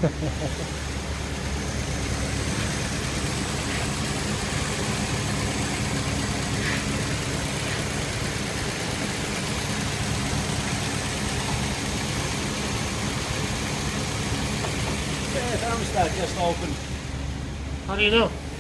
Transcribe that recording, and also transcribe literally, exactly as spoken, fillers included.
Yeah, thermostat just opened. How do you know?